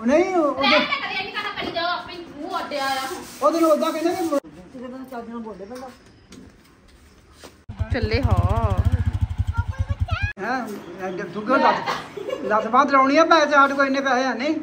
नहीं ਚੱਲੇ ਹਾਂ ਲੱਤ ਬਾਂਹ ਲਾਉਣੀ ਆ ਪੈਸੇ ਸਾਡੇ ਕੋਲ ਇੰਨੇ ਪੈਸੇ ਹੈ ਨਹੀਂ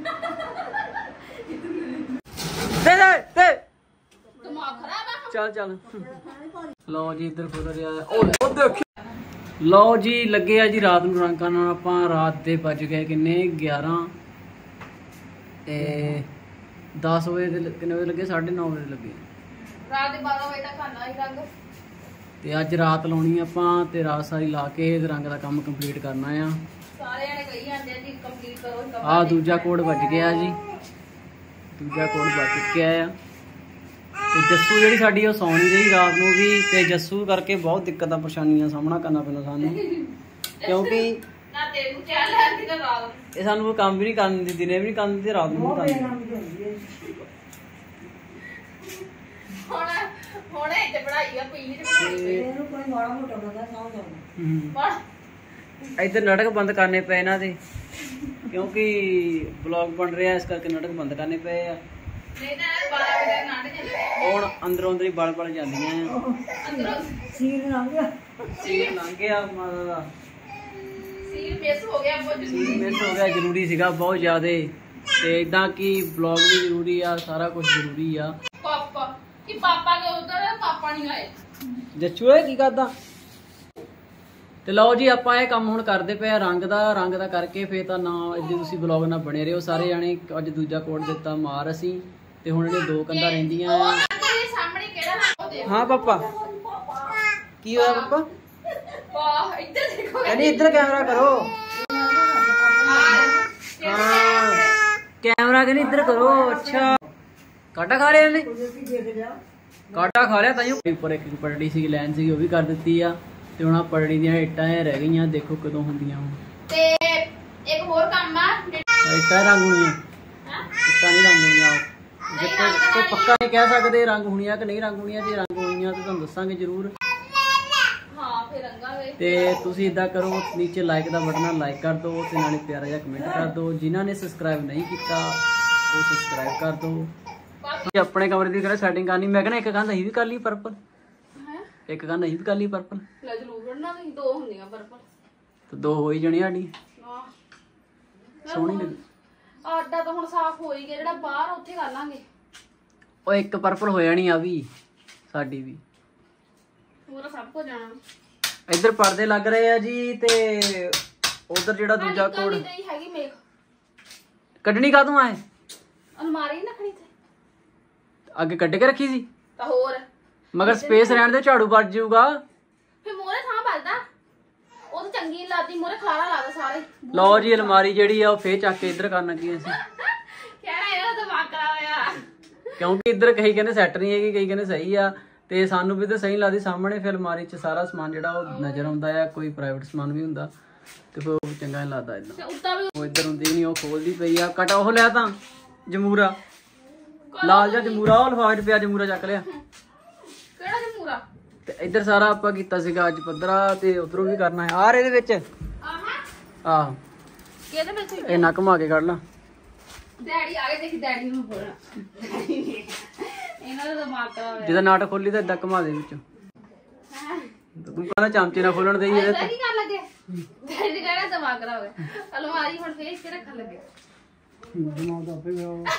ਦੇ ਦੇ ਦੇ ਦਿਮਾਗ ਖਰਾਬ ਆ ਚੱਲ ਚੱਲ ਲਓ ਜੀ ਇੱਧਰ ਖੁਦ ਰਿਹਾ ਉਹ ਦੇਖਿਓ ਲਓ ਜੀ ਲੱਗੇ ਆ ਜੀ ਰਾਤ ਨੂੰ ਰੰਗ ਕਰਨ ਆਪਾਂ ਰਾਤ ਦੇ ਵੱਜ ਗਏ ਕਿੰਨੇ 11 ਤੇ 10 ਵਜੇ ਦੇ ਕਿੰਨੇ ਵਜੇ ਲੱਗੇ 9:30 ਵਜੇ ਲੱਗੇ ਰਾਤ ਦੇ 12 ਵਜੇ ਤੱਕ ਖਾਣਾ ਹੀ ਰੰਗ ਤੇ ਅੱਜ ਰਾਤ ਲਾਉਣੀ ਆਪਾਂ ਤੇ ਰਾਤ ਸਾਰੀ ਲਾ ਕੇ ਰੰਗ ਦਾ ਕੰਮ ਕੰਪਲੀਟ ਕਰਨਾ ਆ ਸਾਰੇ ਜਣੇ ਕਹੀ ਜਾਂਦੇ ਆ ਜੀ ਕੰਪਲੀਟ ਕਰੋ ਆ ਦੂਜਾ ਕੋਡ ਵੱਜ ਗਿਆ ਜੀ ਦੂਜਾ ਕੋਡ ਵੱਜ ਚੁੱਕਿਆ ਆ ਤੇ ਜੱਸੂ ਜਿਹੜੀ ਸਾਡੀ ਉਹ ਸੌਂ ਨਹੀਂ ਰਹੀ ਰਾਤ ਨੂੰ ਵੀ ਤੇ ਜੱਸੂ ਕਰਕੇ ਬਹੁਤ ਦਿੱਕਤਾਂ ਪਰੇਸ਼ਾਨੀਆਂ ਸਾਹਮਣਾ ਕਰਨਾ ਪੈਂਦਾ ਸਾਨੂੰ ਕਿਉਂਕਿ ਨਾ ਤੈਨੂੰ ਕਿਹਾ ਲੈਂਦੀ ਨਾ ਰਾਤ ਇਹ ਸਾਨੂੰ ਕੋਈ ਕੰਮ ਵੀ ਨਹੀਂ ਕਰਨ ਦਿੰਦੀ ਦਿਨੇ ਵੀ ਨਹੀਂ ਕਰਨ ਦਿੰਦੀ ਰਾਤ ਨੂੰ ਵੀ ਨਹੀਂ ਕਰਨ ਹੁਣ ਇੱਥੇ ਪੜਾਈ ਆ ਪਈ ਨਹੀਂ ਤੇ ਇਹਨੂੰ ਕੋਈ ਮਾੜਾ ਮੋਟਾ ਬੰਦਾ ਸਾਹ ਕਰਨਾ ਇੱਧਰ ਨਾਟਕ ਬੰਦ ਕਰਨੇ ਪਏ ਇਹਨਾਂ ਦੇ ਕਿਉਂਕਿ ਬਲੌਗ ਬਣ ਰਿਹਾ ਇਸ ਕਰਕੇ ਨਾਟਕ ਬੰਦ ਕਰਨੇ ਪਏ ਆ ਨਹੀਂ ਤਾਂ 12 ਵਜੇ ਨਾਟਕ ਚੱਲੇ ਹੁਣ ਅੰਦਰੋਂ ਅੰਦਰ ਹੀ ਬਲ ਜਾਂਦੀਆਂ ਆ ਅੰਦਰੋਂ ਸੀਰ ਲੰਘ ਗਿਆ ਮਾਤਾ ਦਾ ਸੀਲ ਮਿਸ ਹੋ ਗਿਆ ਬਹੁਤ ਜ਼ਰੂਰੀ ਮਿਸ ਹੋ ਗਿਆ ਜ਼ਰੂਰੀ ਸੀਗਾ ਬਹੁਤ ਜ਼ਿਆਦੇ ਤੇ ਇਦਾਂ ਕਿ ਬਲੌਗ ਵੀ ਜ਼ਰੂਰੀ ਆ ਸਾਰਾ ਕੁਝ ਜ਼ਰੂਰੀ ਆ ਪਾਪਾ ਕਿ ਪਾਪਾ ਦੇ ਉਧਰ ਪਾਪਾ ਨਹੀਂ ਆਏ ਜੱਚੂ ਇਹ ਕੀ ਕਰਦਾ ਤੇ ਲਓ ਜੀ ਆਪਾਂ ਇਹ ਕੰਮ ਹੁਣ ਕਰਦੇ ਪਏ ਆ ਰੰਗ ਦਾ ਕਰਕੇ ਫੇਰ ਤਾਂ ਨਾ ਇੱਥੇ ਤੁਸੀਂ ਬਲੌਗ ਨਾਲ ਬਣੇ ਰਹੋ ਸਾਰੇ ਜਾਣੇ ਅੱਜ ਦੂਜਾ ਕੋਡ ਦਿੱਤਾ ਮਾਰ ਅਸੀਂ ਤੇ ਹੁਣ ਇਹਨੇ 2 ਕੰਧਾਂ ਰਹਿੰਦੀਆਂ ਆ ਸਾਹਮਣੇ ਕਿਹੜਾ ਰੰਗ ਦੇਖ ਹਾਂ ਪਾਪਾ ਕੀ ਹੋਇਆ ਪਾਪਾ ਵਾਹ ਇੱਧਰ ਦੇਖੋ ਕਹਿੰਦੀ ਇੱਧਰ ਕੈਮਰਾ ਕਰੋ ਹਾਂ ਕੈਮਰਾ ਕਹਿੰਦੀ ਇੱਧਰ ਕਰੋ ਅੱਛਾ ਕਾਟਾ ਖਾ ਲਿਆ ਇਹਨੇ ਕਾਟਾ ਖਾ ਲਿਆ ਤਾਂ ਉੱਪਰ ਇੱਕ ਪਟੜੀ ਸੀ ਲਾਈਨ ਸੀ ਉਹ ਵੀ ਕਰ ਦਿੱਤੀ ਆ ਤੇ ਹੁਣ ਆ ਪਟੜੀ ਦੀਆਂ ਇੱਟਾਂ ਰਹਿ ਗਈਆਂ ਦੇਖੋ ਕਦੋਂ ਹੁੰਦੀਆਂ ਹੁਣ ਤੇ ਇੱਕ ਹੋਰ ਕੰਮ ਆ ਇੱਟਾਂ ਰੰਗ ਹੋਣੀਆਂ ਇੱਟਾਂ ਨਹੀਂ ਰੰਗ ਹੋਣੀਆਂ ਜੇ ਕੋਈ ਪੱਕਾ ਨਹੀਂ ਕਹਿ ਸਕਦੇ ਰੰਗ ਹੋਣੀਆਂ ਕਿ ਨਹੀਂ ਰੰਗ ਹੋਣੀਆਂ ਜੇ ਰੰਗ ਹੋਣੀਆਂ ਤਾਂ ਤੁਹਾਨੂੰ ਦੱਸਾਂਗੇ ਜ਼ਰੂਰ ਹਾਂ ਫਿਰ ਰੰਗਾਂਗੇ ਤੇ ਤੁਸੀਂ ਇਦਾਂ ਕਰੋ ਨੀਚੇ ਲਾਈਕ ਦਾ ਬਟਨ ਲਾਈਕ ਕਰ ਦਿਓ ਤੇ ਨਾਲੇ ਪਿਆਰਾ ਜਿਹਾ ਕਮੈਂਟ ਕਰ ਦਿਓ ਜਿਨ੍ਹਾਂ ਨੇ ਸਬਸਕ੍ਰਾਈਬ ਨਹੀਂ ਕੀਤਾ ਉਹ ਸਬਸਕ੍ਰਾਈਬ ਕਰ ਦਿਓ ਆਪਣੇ ਕਮਰੇ ਦੀ ਸੈਟਿੰਗ ਕਰਨੀ ਮੈਂ ਕਹਿੰਦਾ ਇੱਕ ਕੰਧ ਅਸੀਂ ਵੀ ਕਰ ਲਈ ਪਰਪਲ ਇੱਕ ਕੰਧ ਅਸੀਂ ਵੀ ਕਰ ਲਈ ਪਰਪਲ ਲੈ ਜਰੂਰ ਕਰਨਾ ਨਹੀਂ 2 ਹੁੰਦੀਆਂ ਪਰਪਲ ਤੇ 2 ਹੋ ਹੀ ਜਾਣੀ ਸਾਡੀ ਸੋਹਣੀ ਲੱਗੀ ਆਡਾ ਤਾਂ ਹੁਣ ਸਾਫ਼ ਹੋ ਹੀ ਗਿਆ ਜਿਹੜਾ ਬਾਹਰ ਉੱਥੇ ਕਰ ਲਾਂਗੇ ਉਹ ਇੱਕ ਪਰਪਲ ਹੋ ਜਾਣੀ ਆ ਵੀ ਸਾਡੀ ਵੀ ਪੂਰਾ ਸਭ ਕੁਝ ਜਾਣਾ ਇੱਧਰ ਪਰਦੇ ਲੱਗ ਰਹੇ ਆ ਜੀ ਤੇ ਉਧਰ ਜਿਹੜਾ ਦੂਜਾ ਕੋਡ ਨਹੀਂ ਹੈਗੀ ਮੇਖ ਕੱਢਣੀ ਕਾਹਤੋਂ ਆਏ ਅਲਮਾਰੀ ਰੱਖਣੀ ਤੇ ਅੱਗੇ ਕੱਢ ਕੇ ਰੱਖੀ ਸੀ ਤਾਂ ਹੋਰ ਮਗਰ ਸਪੇਸ ਰਹਿਣ ਦੇ ਝਾੜੂ ਵੱਜ ਜਾਊਗਾ ਫੇ ਮੋਰੇ ਥਾਂ ਵੱਜਦਾ ਉਹ ਤਾਂ ਚੰਗੀ ਲਾਤੀ ਮੋਰੇ ਖਾਣਾ ਲਾਦਾ ਸਾਰੇ ਲਓ ਜੀ ਅਲਮਾਰੀ ਜਿਹੜੀ ਆ ਉਹ ਫੇਰ ਚੱਕ ਕੇ ਇੱਧਰ ਕਰਨ ਲੱਗੀ ਅਸੀਂ ਕਹਿਣਾ ਇਹਦਾ ਦਿਮਾਗ ਖਰਾਬ ਹੋਇਆ ਕਿਉਂਕਿ ਇੱਧਰ ਕਈ ਕਹਿੰਦੇ ਸੈੱਟ ਨਹੀਂ ਹੈਗੀ ਕਈ ਕਹਿੰਦੇ ਸਹੀ ਆ ਤੇ ਸਾਨੂੰ ਵੀ ਤਾਂ ਸਹੀ ਲੱਗਦੀ ਸਾਹਮਣੇ ਫਿਰ ਅਲਮਾਰੀ 'ਚ ਸਾਰਾ ਸਮਾਨ ਜਿਹੜਾ ਉਹ ਨਜ਼ਰ ਆਉਂਦਾ ਆ ਕੋਈ ਪ੍ਰਾਈਵੇਟ ਸਮਾਨ ਵੀ ਹੁੰਦਾ ਤੇ ਫਿਰ ਉਹ ਚੰਗਾ ਨਹੀਂ ਲੱਗਦਾ ਇਦਾਂ ਉਹ ਇੱਧਰ ਹੁੰਦੀ ਨਹੀਂ ਉਹ ਖੋਲਦੀ ਪਈ ਆ ਕਟਾ ਉਹ ਲਿਆ ਤਾਂ ਜਮੂਰਾ ਲਾਲ ਜਿਹਾ ਜਮੂਰਾ ਉਹ ਲਿਫਾਫੇ 'ਚ ਪਿਆ ਜਮੂਰਾ ਚੱਕ ਲਿਆ ਕਿਹੜਾ ਜਮੂਰਾ ਤੇ ਇੱਧਰ ਸਾਰਾ ਆਪਾਂ ਕੀਤਾ ਸੀਗਾ ਅੱਜ ਪੱਧਰਾ ਤੇ ਉਧਰੋਂ ਵੀ ਕਰਨਾ ਹੈ ਆਹ ਇਹਦੇ ਵਿੱਚ ਆਹ ਕਿਹਦੇ ਵਿੱਚ ਇਹ ਨਾ ਘੁਮਾ ਕੇ ਕੱਢ ਲਾ ਡੈਡੀ ਆ ਗਏ ਦੇਖੀ ਡੈਡੀ ਨੂੰ ਬੋਲਣਾ ਇਹਨਾਂ ਦਾ ਦਿਮਾਗ ਖਰਾਬ ਹੋਇਆ ਜਿਹਦਾ ਨਾਟ ਖੋਲੀ ਤਾਂ ਏਦਾਂ ਘੁਮਾ ਦੇ ਵਿੱਚੋਂ ਤੂੰ ਕਹਿੰਦਾ ਚਮਚੇ ਨਾਲ ਖੋਲਣ ਦੇਈ ਇਹਦੇ ਕੀ ਕਰ ਲੱਗੇ ਡੈਡੀ ਕਹਿੰਦਾ ਦਿਮਾਗ ਖਰਾਬ ਹੋਇਆ ਅਲਮਾਰੀ ਹੁਣ ਫੇਸ ਕੇ ਰੱਖਣ ਲੱਗੇ ਦਿਮਾਗ ਆਪੇ ਗਿਆ ਉਹ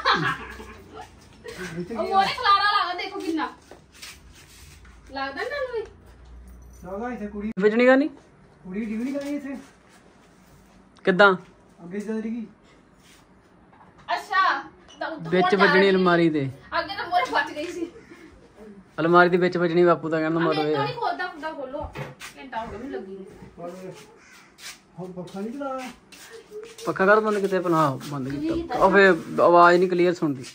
ਮੋਰੇ ਖਲਾਰਾ ਲਾਗਾ ਦੇਖੋ ਕਿੰਨਾ ਲੱਗਦਾ ਨਾ ਨੂੰ ਲਾਗਾ ਇੱਥੇ ਕੁੜੀ ਵਜਣੀ ਕਰਨੀ ਕੁੜੀ ਡਿਗਰੀ ਕਰੀ ਇੱਥੇ ਕਿੱਦਾਂ ਅੱਗੇ ਚੱਲ ਰਹੀ ਅੱਛਾ ਤਾਂ ਉੱਤੋਂ ਵਿੱਚ ਵੱਜਣੀ ਅਲਮਾਰੀ ਦੇ ਅੱਗੇ ਤਾਂ ਮੋਰੇ ਬਚ ਗਈ ਸੀ ਅਲਮਾਰੀ ਦੇ ਵਿੱਚ ਵੱਜਣੀ ਬਾਪੂ ਦਾ ਕਹਿੰਦਾ ਮਰ ਨਹੀਂ ਖੋਲਦਾ ਖੁਦਾ ਖੋਲੋ ਘੰਟਾ ਹੋ ਗਿਆ ਮੈਨੂੰ ਲੱਗੀ ਨੂੰ ਹੁਣ ਪੱਖਾ ਨਹੀਂ ਚਲਾਇਆ ਪੱਖਾ ਕਰ ਬੰਦ ਕਿਤੇ ਆਪਣਾ ਬੰਦ ਕੀਤਾ ਉਹ ਫੇ ਆਵਾਜ਼ ਨਹੀਂ ਕਲੀਅਰ ਸੁਣਦੀ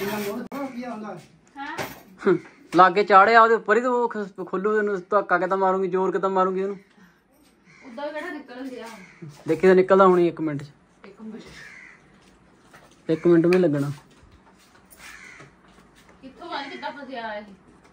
ਹਾਂ ਲਾਗੇ ਚਾੜਿਆ ਉਹਦੇ ਉੱਪਰ ਹੀ ਤੇ ਉਹ ਖੋਲੂ ਉਹਨੂੰ ਧੱਕਾ ਕਿੱਦਾਂ ਮਾਰੂਗੀ ਜ਼ੋਰ ਕਿੱਦਾਂ ਮਾਰੂਗੀ ਉਹਨੂੰ ਉਦਾਂ ਕਿਹੜਾ ਨਿਕਲਣ ਦਿਆ ਦੇਖੀ ਤਾਂ ਨਿਕਲਦਾ ਹੋਣੀ 1 ਮਿੰਟ 'ਚ 1 ਮਿੰਟ ਵੀ ਲੱਗਣਾ ਕਿੱਥੋਂ ਆਇਆ ਕਿੱਦਾਂ ਫਸਿਆ ਇਹ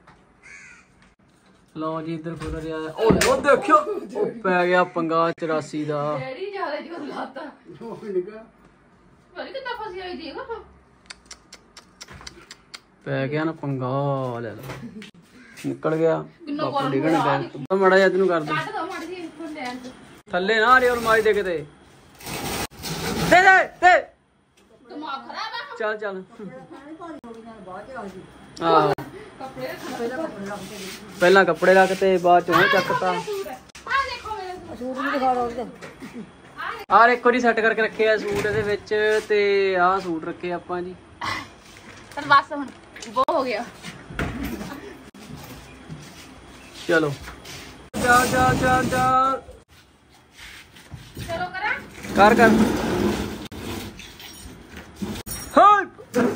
ਲਓ ਜੀ ਇੱਧਰ ਖੁੱਲ ਰਿਹਾ ਉਹ ਦੇਖਿਓ ਉਹ ਪੈ ਗਿਆ ਪੰਗਾ 84 ਦਾ ਡੈਡੀ ਜਿਆਦਾ ਜੋਰ ਲਾਤਾ ਪੈ ਗਿਆ ਨਾ ਪੰਗਾ, ਲੈ ਲਓ ਨਿਕਲ ਗਿਆ ਬਾਪੂ ਡਿਗਣ ਪੈ ਮੜਾ ਜਾ ਤੈਨੂੰ ਕਰ ਦੇ ਥੱਲੇ ਨਾ ਰੇ ਅਲਮਾਰੀ ਦੇ ਕਿਤੇ ਦੇ ਦੇ ਦੇ ਦਿਮਾਗ ਖਰਾਬ ਆ ਚੱਲ ਚੱਲ ਆਹ ਪਹਿਲਾਂ ਕੱਪੜੇ ਰੱਖ ਤੇ ਬਾਅਦ ਚੋਂ ਚੱਕਤਾ ਆਹ ਇੱਕ ਵਾਰੀ ਸੈੱਟ ਕਰਕੇ ਰੱਖੇ ਆ ਸੂਟ ਇਹਦੇ ਵਿੱਚ ਤੇ ਆਹ ਸੂਟ ਰੱਖੇ ਆਪਾਂ ਜੀ ਚਲ ਬਸ ਹੁਣ ਬਹੁਤ ਹੋ ਗਿਆ ਚਲੋ ਜਾ ਜਾ ਜਾ ਜਾ ਚਲੋ ਕਰਾਂ ਕਰ ਕਰ ਹਾਏ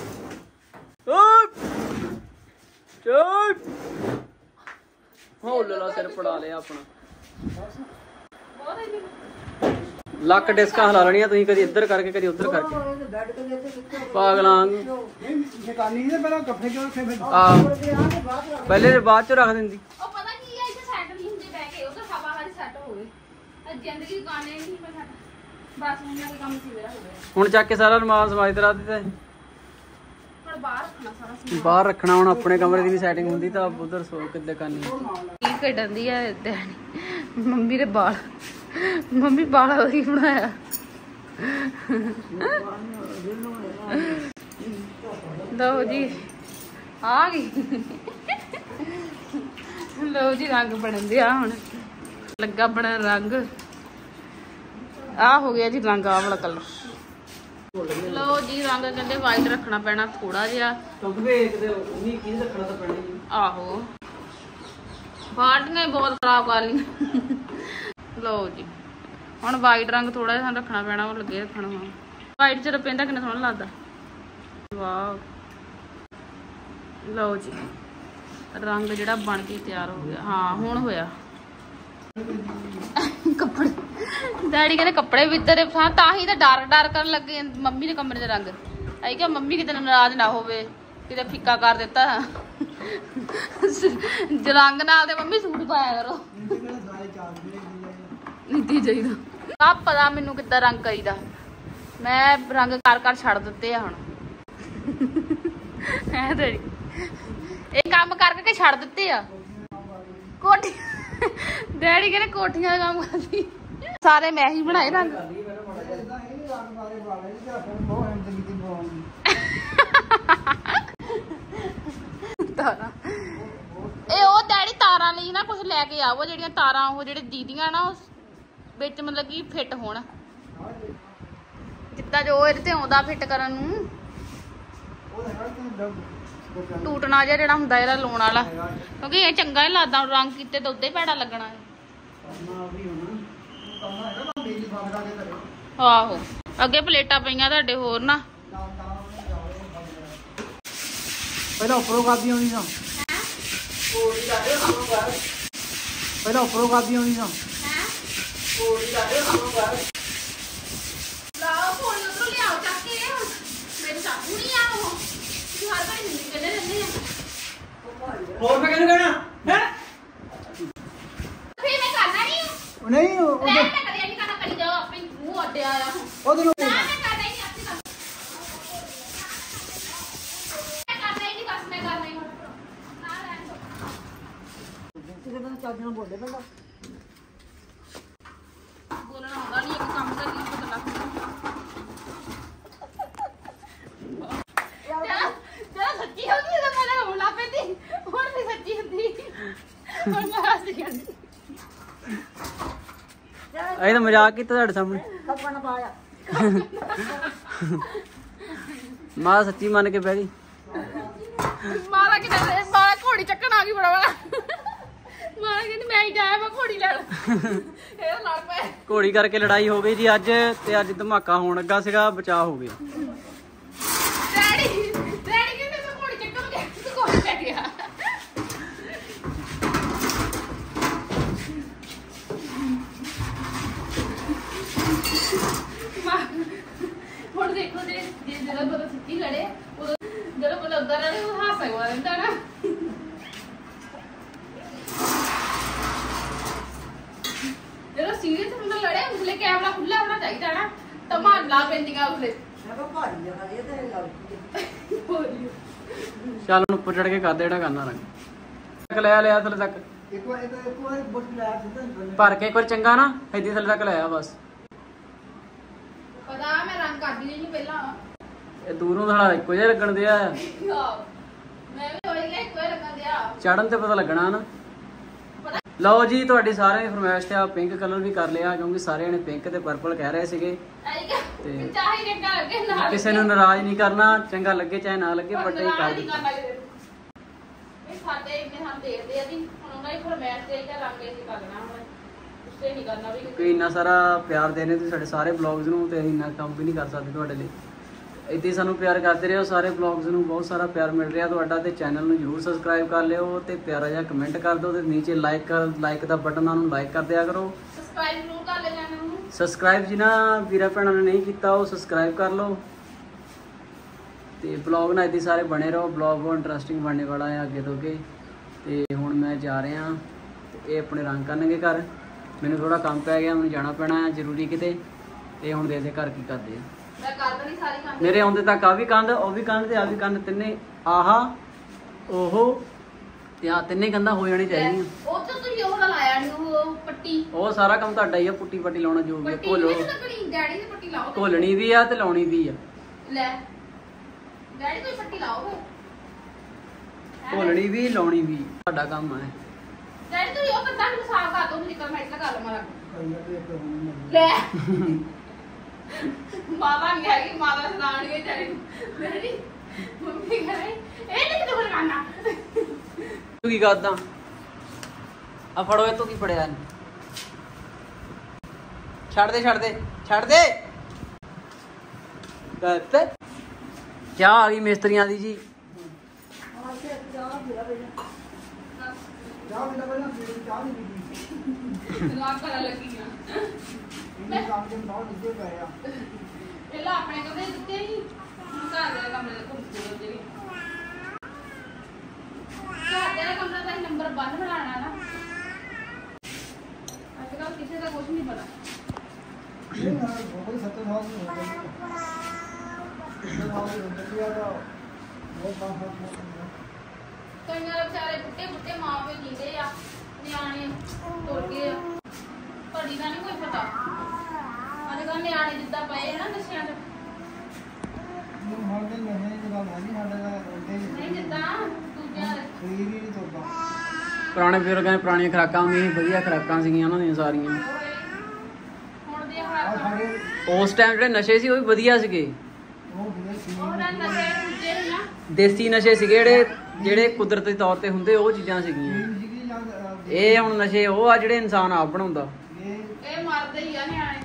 ਚੁੱਪ ਹੋ ਲੱਲਾ ਸਿਰ ਪੜਾ ਲਿਆ ਆਪਣਾ ਲੱਕ ਡਿਸਕਾਂ ਹਿਲਾ ਲੈਣੀਆਂ ਤੁਸੀਂ ਕਦੀ ਇੱਧਰ ਕਰਕੇ ਕਦੀ ਉੱਧਰ ਕਰਕੇ ਪਾਗਲਾਂ ਸ਼ੈਤਾਨੀ ਨੇ ਪਹਿਲਾਂ ਕੱਪੜੇ ਕਿਉਂ ਰੱਖੇ ਫਿਰ ਪਹਿਲੇ ਤੇ ਬਾਅਦ ਚ ਰੱਖ ਦਿੰਦੀ ਉਹ ਪਤਾ ਕੀ ਹੈ ਇੱਥੇ ਸੈੱਟ ਨਹੀਂ ਹੁੰਦੇ ਬਹਿ ਕੇ ਉਹ ਤਾਂ ਹਵਾ ਵਾਲੀ ਸੈੱਟ ਹੋਵੇ ਜ਼ਿੰਦਗੀ ਦੁਕਾਨੇ ਨਹੀਂ ਮੈਂ ਸਾਡਾ ਬਸ ਹੁਣ ਮੇਰਾ ਕੰਮ ਸੀ ਮੇਰਾ ਹੋ ਗਿਆ ਹੁਣ ਚੱਕ ਕੇ ਸਾਰਾ ਰਮਾਲ ਸਮਾਜ ਤੇ ਰੱਖ ਦਿੱਤਾ ਹੁਣ ਬਾਹਰ ਰੱਖਣਾ ਸਾਰਾ ਸਮਾਨ ਬਾਹਰ ਰੱਖਣਾ ਹੁਣ ਆਪਣੇ ਕਮਰੇ ਦੀ ਨਹੀਂ ਸੈਟਿੰਗ ਹੁੰਦੀ ਤਾਂ ਉਧਰ ਸੋ ਕਿੱਦਾਂ ਕਰਨੀ ਕੀ ਕੱਢਦੀ ਹੈ ਮੰਮੀ ਦੇ ਬਾਲ ਮੰਮੀ ਬਾਲ ਉਹੀ ਬਣਾਇਆ ਲਓ ਜੀ ਆ ਗਈ ਲਓ ਜੀ ਰੰਗ ਬਣਨ ਦਿਆ ਹੁਣ ਲੱਗਾ ਬਣਨ ਰੰਗ ਆ ਹੋ ਗਿਆ ਜੀ ਰੰਗ ਆ ਵਾਲਾ ਕਲਰ ਲਓ ਜੀ ਰੰਗ ਕਹਿੰਦੇ ਵਾਈਟ ਰੱਖਣਾ ਪੈਣਾ ਥੋੜਾ ਜਿਹਾ ਕਿਉਂਕਿ ਵੇਖਦੇ ਉਹਨੀ ਕੀ ਰੱਖਣਾ ਤਾਂ ਪੈਣਾ ਜੀ ਆਹੋ ਬਾਲਟੀਆਂ ਹੀ ਬਹੁਤ ਖਰਾਬ ਕਰ ਲਈਆਂ ਲਓ ਜੀ ਹੁਣ ਵਾਈਟ ਰੰਗ ਥੋੜਾ ਜਿਹਾ ਸਾਨੂੰ ਰੱਖਣਾ ਪੈਣਾ ਉਹ ਲੱਗੇ ਰੱਖਣਾ ਵਾ ਵਾਈਟ ਚ ਪੈਂਦਾ ਕਿੰਨਾ ਸੋਹਣਾ ਲੱਗਦਾ ਵਾਓ ਲਓ ਜੀ ਰੰਗ ਜਿਹੜਾ ਬਣ ਕੇ ਤਿਆਰ ਹੋ ਗਿਆ ਹਾਂ ਹੁਣ ਹੋਇਆ ਕੱਪੜੇ ਡੈਡੀ ਕਹਿੰਦੇ ਕੱਪੜੇ ਵੀ ਇੱਧਰ ਤਾਂ ਹੀ ਤਾਂ ਡਾਰਕ ਕਰਨ ਲੱਗੇ ਮੰਮੀ ਦੇ ਕਮਰੇ ਦੇ ਰੰਗ ਆਈ ਕਿ ਮੰਮੀ ਕਿਤੇ ਨਾਰਾਜ਼ ਨਾ ਹੋਵੇ ਕਿਤੇ ਫਿੱਕਾ ਕਰ ਦਿੱਤਾ ਰੰਗ ਨਾਲ ਤੇ ਮੰਮੀ ਸੂਟ ਪਾਇਆ ਕਰੋ ਨੀਤੀ ਚਾਹੀਦਾ ਸਭ ਪਤਾ ਮੈਨੂੰ ਕਿੱਦਾਂ ਰੰਗ ਕਰੀਦਾ ਮੈਂ ਰੰਗ ਕਰ ਛੱਡ ਦਿੱਤੇ ਆ ਹੁਣ ਐ ਤੇਰੀ ਇਹ ਕੰਮ ਕਰਕੇ ਛੱਡ ਦਿੱਤੇ ਆ ਕੋਠੀ ਡੈਡੀ ਕਹਿੰਦੇ ਕੋਠੀਆਂ ਦਾ ਕੰਮ ਕਰਦੀ ਸਾਰੇ ਮੈਂ ਹੀ ਬਣਾਏ ਰੰਗ ਤਾਰਾਂ ਇਹ ਉਹ ਡੈਡੀ ਤਾਰਾਂ ਲਈ ਨਾ ਕੁਝ ਲੈ ਕੇ ਆਵੋ ਜਿਹੜੀਆਂ ਤਾਰਾਂ ਉਹ ਜਿਹੜੇ ਦੀਦੀਆਂ ਨਾ ਵਿੱਚ ਮਤਲਬ ਕਿ ਫਿੱਟ ਹੋਣ ਜਿੱਦਾਂ ਜੋ ਇਹਦੇ ਤੇ ਆਉਂਦਾ ਫਿੱਟ ਕਰਨ ਨੂੰ ਟੂਟਣਾ ਜਿਹਾ ਜਿਹੜਾ ਹੁੰਦਾ ਇਹਦਾ ਲਾਉਣ ਵਾਲਾ ਕਿਉਂਕਿ ਇਹ ਚੰਗਾ ਹੀ ਲੱਗਦਾ ਰੰਗ ਕੀਤੇ ਤਾਂ ਉੱਦੇ ਭੈੜਾ ਲੱਗਣਾ ਹੈ ਆਹੋ ਅੱਗੇ ਪਲੇਟਾਂ ਪਈਆਂ ਤੁਹਾਡੇ ਹੋਰ ਨਾ ਪਹਿਲਾਂ ਉੱਪਰੋਂ ਕਰਦੀ ਆਉਂਦੀ ਨਾ ਪਹਿਲਾਂ ਉੱਪਰੋਂ ਕਰਦੀ ਆਉਂਦੀ ਨਾ ਲਾਓ ਫੋਨ ਉਧਰੋਂ ਲਿਆਓ ਚੱਕ ਕੇ ਮੇਰੇ ਚਾਕੂ ਨਹੀਂ ਆ ਉਹ ਤੁਸੀਂ ਹਰ ਵਾਰੀ ਨਹੀਂ ਕਹਿੰਦੇ ਰਹਿੰਦੇ ਆ ਹੋਰ ਮੈਂ ਕਿਹਨੂੰ ਕਹਿਣਾ ਹੈ ਫਿਰ ਮੈਂ ਕਰਨਾ ਨਹੀਂ ਨਹੀਂ ਰਹਿਣ ਤਾਂ ਕਰਿਆ ਨਹੀਂ ਕਰਨਾ ਕਰੀ ਜਾਓ ਆਪੇ ਮੂੰਹ ਅੱਡੇ ਆਇਆ ਹੁਣ ਉਹਦੇ ਨੂੰ ਨਾ ਮੈਂ ਕਰਨਾ ਹੀ ਨਹੀਂ ਆਪੇ ਕਰ ਮੈਂ ਕਰਨਾ ਹੀ ਨਹੀਂ ਬਸ ਮੈਂ ਕਰਨਾ ਹੀ ਹੁਣ ਨਾ ਰਹਿਣ ਦੋ ਕਿਸੇ ਦਾ ਚੱਜ ਨਾਲ ਬੋਲੇ ਬੰਦਾ ਬੋਲਣਾ ਆਉਂਦਾ ਨਹੀਂ ਇੱਕ ਕੰਮ ਦਾ ਕੀ ਪਤਾ ਜਦੋਂ ਸੱਚੀ ਹੋ ਗਈ ਤਾਂ ਮੈਂ ਹੁਣ ਲਾ ਪੈਂਦੀ ਹੁਣ ਵੀ ਸੱਚੀ ਹੁੰਦੀ ਹੁਣ ਮੈਂ ਹੱਸ ਜਾਂਦੀ ਇਹ ਤਾਂ ਮਜ਼ਾਕ ਕੀਤਾ ਤੁਹਾਡੇ ਸਾਹਮਣੇ ਕੱਪਣਾ ਪਾਇਆ ਮਾਂ ਸੱਚੀ ਮੰਨ ਕੇ ਬਹਿ ਗਈ ਮਾਰਾ ਕਿਤੇ ਮਾਰਾ ਘੋੜੀ ਚੱਕਣ ਆ ਗਈ ਬੜਾ ਬੜਾ ਮਾਰਾ ਕਹਿੰਦੀ ਮੈਂ ਹੀ ਜਾਇਆ ਮੈਂ ਘੋੜੀ ਲੈਣ ਇਹ ਲੜ ਪਏ ਘੋੜੀ ਕਰਕੇ ਲੜਾਈ ਹੋ ਗਈ ਜੀ ਅੱਜ ਤੇ ਅੱਜ ਧਮਾਕਾ ਹੋਣ ਲੱਗਾ ਸੀਗਾ ਬਚਾਅ ਹੋ ਗਿਆ ਡੈਡੀ ਕਹਿੰਦੇ ਮੈਂ ਘੋੜੀ ਚੱਕਣ ਗਿਆ ਤੂੰ ਘੋੜੀ ਲੈ ਗਿਆ ਹੁਣ ਦੇਖੋ ਜੇ ਜਦੋਂ ਬੰਦਾ ਸੱਚੀ ਲੜੇ ਉਦੋਂ ਜਦੋਂ ਬੰਦਾ ਉਦਾਂ ਲੜੇ ਉਹ ਹਾਸਾ ਹੀ ਆ ਜਾਂਦਾ ਨਾ ਜਦੋਂ ਸੀਰੀਅਸ ਬੰਦਾ ਲੜੇ ਉਸਲੇ ਕੈਮਰਾ ਖੁੱਲਾ ਹੋਣਾ ਚਾਹੀਦਾ ਨਾ ਧਮਾਲ ਲਾ ਪੈਂਦੀਆਂ ਉਸਲੇ ਚੱਲ ਹੁਣ ਉੱਪਰ ਚੜ ਕੇ ਕਰਦੇ ਜਿਹੜਾ ਕਰਨਾ ਰੰਗ ਲੈ ਲਿਆ ਥੱਲੇ ਤੱਕ ਇੱਕ ਵਾਰ ਬੁੱਟ ਲੈ ਸਿੱਧਾ ਭਰ ਕੇ ਇੱਕ ਵਾਰ ਚੰਗਾ ਨਾ ਇੱਦੀ ਥੱਲੇ ਤੱਕ ਲਾਇਆ ਬਸ ਪਤਾ ਮੈਂ ਰੰਗ ਕਰਦੀ ਨਹੀਂ ਪਹਿਲਾਂ ਇਹ ਦੂਰੋਂ ਥੋੜਾ ਇੱਕੋ ਜਿਹਾ ਲੱਗਣ ਦਿਆ ਮੈਂ ਵੀ ਹੋਈ ਗਿਆ ਇੱਕੋ ਹੀ ਲੱਗਣ ਦਿਆ ਚੜਨ ਤੇ ਪਤਾ ਲੱਗਣਾ ਨਾ ਲਓ ਜੀ ਤੁਹਾਡੀ ਸਾਰਿਆਂ ਦੀ ਫਰਮਾਇਸ਼ ਤੇ ਆ ਪਿੰਕ ਕਲਰ ਵੀ ਕਰ ਲਿਆ ਕਿਉਂਕਿ ਸਾਰਿਆਂ ਨੇ ਪਿੰਕ ਤੇ ਪਰਪਲ ਕਹਿ ਰਹੇ ਸੀਗੇ ਤੇ ਚਾਹੀ ਚੰਗਾ ਲੱਗੇ ਨਾ ਕਿਸੇ ਨੂੰ ਨਾਰਾਜ਼ ਨਹੀਂ ਕਰਨਾ ਚੰਗਾ ਲੱਗੇ ਚਾਹੇ ਨਾ ਲੱਗੇ ਬਟ ਇਹ ਕਰ ਦਿੱਤਾ ਇਹ ਸਾਡੇ ਇੰਨੇ ਹਮ ਦੇਖਦੇ ਆ ਜੀ ਹੁਣ ਉਹਨਾਂ ਦੀ ਫਰਮਾਇਸ਼ ਤੇ ਇਹ ਰੰਗ ਇਹ ਕਰਨਾ ਹੁਣ ਉਸੇ ਨਹੀਂ ਕਰਨਾ ਵੀ ਕਿ ਇੰਨਾ ਸਾਰਾ ਪਿਆਰ ਦੇ ਰਹੇ ਤੁਸੀਂ ਸਾਡੇ ਸਾਰੇ ਬਲੌਗਸ ਨੂੰ ਤੇ ਇੰਨਾ ਕੰਮ ਵੀ ਨਹੀਂ ਕਰ ਸਕਦੇ ਤੁਹਾਡੇ ਲਈ ਇੱਦਾਂ ਸਾਨੂੰ ਪਿਆਰ ਕਰਦੇ ਰਹੋ ਸਾਰੇ ਬਲੌਗਸ ਨੂੰ ਬਹੁਤ ਸਾਰਾ ਪਿਆਰ ਮਿਲ ਰਿਹਾ ਤੁਹਾਡਾ ਤੇ ਚੈਨਲ ਨੂੰ ਜਰੂਰ ਸਬਸਕ੍ਰਾਈਬ ਕਰ ਲਿਓ ਤੇ ਪਿਆਰਾ ਜਿਹਾ ਕਮੈਂਟ ਕਰ ਦਿਓ ਤੇ ਨੀਚੇ ਲਾਈਕ ਦਾ ਬਟਨ ਨੂੰ ਲਾਈਕ ਕਰ ਦਿਆ ਕਰੋ ਸਬਸਕ੍ਰਾਈਬ ਜ਼ਰੂਰ ਕਰ ਲੈ ਚੈਨਲ ਨੂੰ ਸਬਸਕ੍ਰਾਈਬ ਜਿਨ੍ਹਾਂ ਵੀਰਾਂ ਭੈਣਾਂ ਨੇ ਨਹੀਂ ਕੀਤਾ ਉਹ ਸਬਸਕ੍ਰਾਈਬ ਕਰ ਲਓ ਤੇ ਬਲੌਗ ਨਾਲ ਇੱਦਾਂ ਸਾਰੇ ਬਣੇ ਰਹੋ ਬਲੌਗ ਬਹੁਤ ਇੰਟਰਸਟਿੰਗ ਬਣਨੇ ਵਾਲਾ ਹੈ ਅੱਗੇ ਤੋਂ ਅੱਗੇ ਤੇ ਹੁਣ ਮੈਂ ਜਾ ਰਿਹਾ ਤੇ ਇਹ ਆਪਣੇ ਰੰਗ ਕਰਨਗੇ ਘਰ ਮੈਨੂੰ ਥੋੜਾ ਕੰਮ ਪੈ ਗਿਆ ਮੈਨੂੰ ਜਾਣਾ ਪੈਣਾ ਹੈ ਜ਼ਰੂਰੀ ਕਿਤੇ ਤੇ ਹੁਣ ਦੇਖਦੇ ਘਰ ਕੀ ਕਰਦੇ ਆ ਮੈਂ ਕਰ ਦਣੀ ਸਾਰੀ ਕੰਮ ਮੇਰੇ ਆਉਂਦੇ ਤੱਕ ਆ ਵੀ ਕੰਧ ਉਹ ਵੀ ਕੰਧ ਤੇ ਆ ਵੀ ਕੰਧ ਤਿੰਨੇ ਆਹਾ ਉਹ ਤੇ ਆ ਤਿੰਨੇ ਕੰਧਾਂ ਹੋ ਜਾਣੀ ਚਾਹੀਦੀਆਂ ਉਹ ਤਾਂ ਤੁਸੀਂ ਉਹ ਲਾਇਆ ਨਹੀਂ ਉਹ ਪੱਟੀ ਉਹ ਸਾਰਾ ਕੰਮ ਤੁਹਾਡਾ ਹੀ ਆ ਪੁੱਟੀ ਪੱਟੀ ਲਾਉਣਾ ਜੋ ਵੀ ਘੋਲੋ ਡੈਡੀ ਦੀ ਪੱਟੀ ਲਾਓ ਘੋਲਣੀ ਵੀ ਆ ਤੇ ਲਾਉਣੀ ਵੀ ਆ ਲੈ ਡੈਡੀ ਕੋਈ ਪੱਟੀ ਲਾਓ ਘੋਲਣੀ ਵੀ ਲਾਉਣੀ ਵੀ ਤੁਹਾਡਾ ਕੰਮ ਆ ਡੈਡੀ ਤੁਸੀਂ ਉਹ ਕੰਧਾਂ ਨੂੰ ਸਾਫ਼ ਕਰ ਦੋ ਨਿਕਲ ਮੈਂ ਲਗਾ ਲਵਾਂ ਲੈ ਮਾਤਾ ਨਹੀਂ ਹੈਗੀ ਮਾਤਾ ਸੁਣਾਉਣਗੇ ਡੈਡੀ ਡੈਡੀ ਮੰਮੀ ਕਹੇ ਇਹ ਨਹੀਂ ਕਿਤੇ ਲਗਾਣਾ ਤੂੰ ਕੀ ਕਰਦਾ ਆ ਫੜੋ ਇਹ ਤੂੰ ਕੀ ਫੜਿਆ ਛੱਡ ਦੇ ਗੱਤ ਚਾਹ ਆ ਗਈ ਮਿਸਤਰੀਆਂ ਦੀ ਜੀ ਲਾਗ ਕਰਨ ਲੱਗੀ ਆ ਪਹਿਲਾਂ ਆਪਣੇ ਕਮਰੇ ਦਿੱਤੇ ਸੀ ਹੁਣ ਘਰ ਦੇ ਕਮਰੇ ਦੇ ਘੁੰਮਦੇ ਹੁੰਦੇ ਵੀ ਘਰ ਦੇ ਕਮਰੇ ਦਾ ਨੰਬਰ 1 ਬਣਾਉਣਾ ਨਾ ਅੱਜ ਕੱਲ ਕਿਸੇ ਦਾ ਕੁਝ ਨਹੀਂ ਪਤਾ ਕਈਆਂ ਵਿਚਾਰੇ ਬੁੱਢੇ ਮਾਂ ਪਿਓ ਜੀਂਦੇ ਆ ਨਿਆਣੇ ਟੁੱਟ ਗਏ ਤੁਹਾਡੀ ਦਾ ਨਹੀਂ ਕੋਈ ਪਤਾ ਅੱਜ ਕੱਲ ਨਿਆਣੇ ਜਿੱਦਾਂ ਪਏ ਨਾ ਨਸ਼ਿਆਂ 'ਚ ਨਹੀਂ ਜਿੱਦਾਂ ਦੂਜਿਆਂ ਪੁਰਾਣੇ ਬਜ਼ੁਰਗਾਂ ਨੇ ਪੁਰਾਣੀਆਂ ਖੁਰਾਕਾਂ ਹੁੰਦੀਆਂ ਸੀ ਵਧੀਆ ਖੁਰਾਕਾਂ ਸੀਗੀਆਂ ਉਹਨਾਂ ਦੀਆਂ ਸਾਰੀਆਂ ਹੁਣ ਦੇ ਹਾਲਾਤ ਉਸ ਟਾਈਮ ਜਿਹੜੇ ਨਸ਼ੇ ਸੀ ਉਹ ਵੀ ਵਧੀਆ ਸੀਗੇ ਉਹ ਨਸ਼ੇ ਦੂਜੇ ਸੀ ਨਾ ਦੇਸੀ ਨਸ਼ੇ ਸੀਗੇ ਜਿਹੜੇ ਕੁਦਰਤੀ ਤੌਰ ਤੇ ਹੁੰਦੇ ਉਹ ਚੀਜ਼ਾਂ ਸੀਗੀਆਂ ਇਹ ਹੁਣ ਨਸ਼ੇ ਉਹ ਆ ਜਿਹੜੇ ਇਨਸਾਨ ਆਪ ਬਣਾਉਂਦਾ ਇਹ ਮਰਦੇ ਹੀ ਆ ਨਿਆਣੇ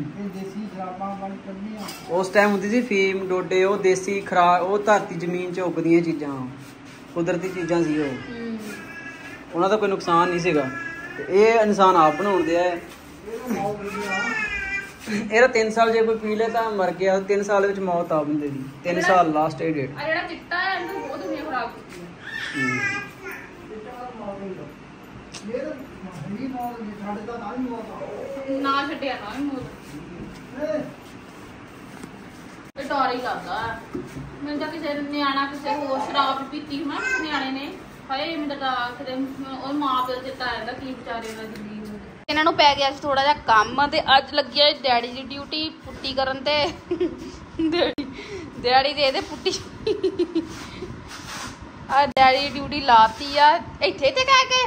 ਉਸ ਟਾਈਮ ਹੁੰਦੀ ਸੀ ਫੀਮ ਡੋਡੇ ਉਹ ਦੇਸੀ ਖਰਾਕ ਉਹ ਧਰਤੀ ਜ਼ਮੀਨ 'ਚ ਉੱਗਦੀਆਂ ਚੀਜ਼ਾਂ ਕੁਦਰਤੀ ਚੀਜ਼ਾਂ ਸੀ ਉਹ ਉਹਨਾਂ ਦਾ ਕੋਈ ਨੁਕਸਾਨ ਨਹੀਂ ਸੀਗਾ ਤੇ ਇਹ ਇਨਸਾਨ ਆਪ ਬਣਾਉਂਦੇ ਆ ਇਹਦਾ 3 ਸਾਲ ਜੇ ਕੋਈ ਪੀ ਲੇ ਤਾਂ ਮਰ ਗਿਆ 3 ਸਾਲ ਵਿੱਚ ਮੌਤ ਆ ਬੰਦੇ ਦੀ 3 ਸਾਲ ਲਾਸਟ ਡੇਟ ਆ ਜਿਹੜਾ ਚਿੱਟਾ ਹੈ ਇਹਨੂੰ ਬਹੁਤ ਦੁਨੀਆ ਖਰਾਬ ਕੀਤੀ ਨਾ ਛੱਡਿਆ ਨਾ ਮੋਦ ਇਹ ਡਰ ਹੀ ਲੱਗਦਾ ਮੈਨੂੰ ਤਾਂ ਕਿਸੇ ਨਿਆਣਾ ਕਿਸੇ ਹੋਰ ਸ਼ਰਾਬ ਪੀਤੀ ਹੋਣਾ ਕਿਸੇ ਨਿਆਣੇ ਨੇ ਹਾਏ ਮੈਨੂੰ ਤਾਂ ਕਿਤੇ ਉਹ ਮਾਂ ਪਿਓ ਚਿੱਤਾ ਆਉਂਦਾ ਕੀ ਵਿਚਾਰੇ ਉਹਨਾਂ ਦੀ ਜ਼ਿੰਦਗੀ ਨੂੰ ਇਹਨਾਂ ਨੂੰ ਪੈ ਗਿਆ ਸੀ ਥੋੜਾ ਜਿਹਾ ਕੰਮ ਤੇ ਅੱਜ ਲੱਗੀ ਆ ਡੈਡੀ ਦੀ ਡਿਊਟੀ ਪੁੱਟੀ ਕਰਨ ਤੇ ਡੈਡੀ ਦੇ ਇਹਦੇ ਪੁੱਟੀ ਆ ਡੈਡੀ ਦੀ ਡਿਊਟੀ ਲਾਤੀ ਆ ਇੱਥੇ ਤੇ ਕਹਿ ਕੇ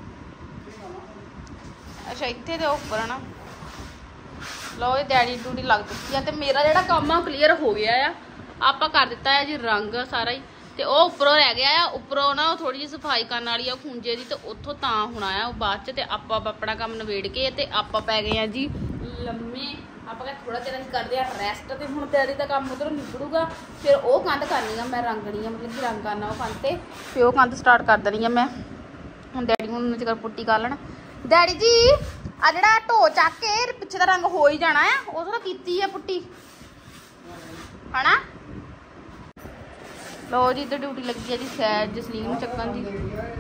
ਅੱਛਾ ਇੱਥੇ ਤੇ ਉੱਪਰ ਨਾ ਲਓ ਇਹ ਡੈਡੀ ਦੀ ਡਿਊਟੀ ਲੱਗ ਚੁੱਕੀ ਆ ਤੇ ਮੇਰਾ ਜਿਹੜਾ ਕੰਮ ਆ ਕਲੀਅਰ ਹੋ ਗਿਆ ਆ ਆਪਾਂ ਕਰ ਦਿੱਤਾ ਹੈ ਜੀ ਰੰਗ ਸਾਰਾ ਹੀ ਤੇ ਉਹ ਉੱਪਰੋਂ ਰਹਿ ਗਿਆ ਆ ਉੱਪਰੋਂ ਨਾ ਥੋੜੀ ਜਿਹੀ ਸਫਾਈ ਕਰਨ ਵਾਲੀ ਆ ਖੂੰਜੇ ਦੀ ਤੇ ਉੱਥੋਂ ਤਾਂ ਹੋਣਾ ਆ ਉਹ ਬਾਅਦ ਚ ਤੇ ਆਪਾਂ ਆਪਣਾ ਕੰਮ ਨਵੇੜ ਕੇ ਤੇ ਆਪਾਂ ਪੈ ਗਏ ਆ ਜੀ ਲੰਮੇ ਆਪਾਂ ਕਹਿੰਦੇ ਥੋੜਾ ਜਿਹਾ ਅਸੀਂ ਕਰਦੇ ਆ ਰੈਸਟ ਤੇ ਹੁਣ ਡੈਡੀ ਦਾ ਕੰਮ ਉਧਰੋਂ ਨਿਬੜੂਗਾ ਫਿਰ ਉਹ ਕੰਧ ਕਰਨੀ ਆ ਮੈਂ ਰੰਗਣੀ ਆ ਮਤਲਬ ਕਿ ਰੰਗ ਕਰਨਾ ਉਹ ਕੰਧ ਤੇ ਫਿਰ ਉਹ ਕੰਧ ਸਟਾਰਟ ਕਰ ਦੇਣੀ ਆ ਮੈਂ ਹੁਣ ਡੈਡੀ ਹੁਣ ਜੇਕਰ ਪੁੱਟੀ ਕਰ ਲੈਣ ਡੈਡੀ ਜੀ ਆ ਜਿਹੜਾ ਢੋ ਚੱਕ ਕੇ ਪਿੱਛੇ ਦਾ ਰੰਗ ਹੋ ਹੀ ਜਾਣਾ ਆ ਉਹ ਤਾਂ ਕੀਤੀ ਆ ਪੁੱਟੀ ਹਨਾ ਲੋ ਜੀ ਤੇ ਡਿਊਟੀ ਲੱਗੀ ਆ ਜੀ ਸੈਜ ਜਸਲੀਨ ਨੂੰ ਚੱਕਣ ਦੀ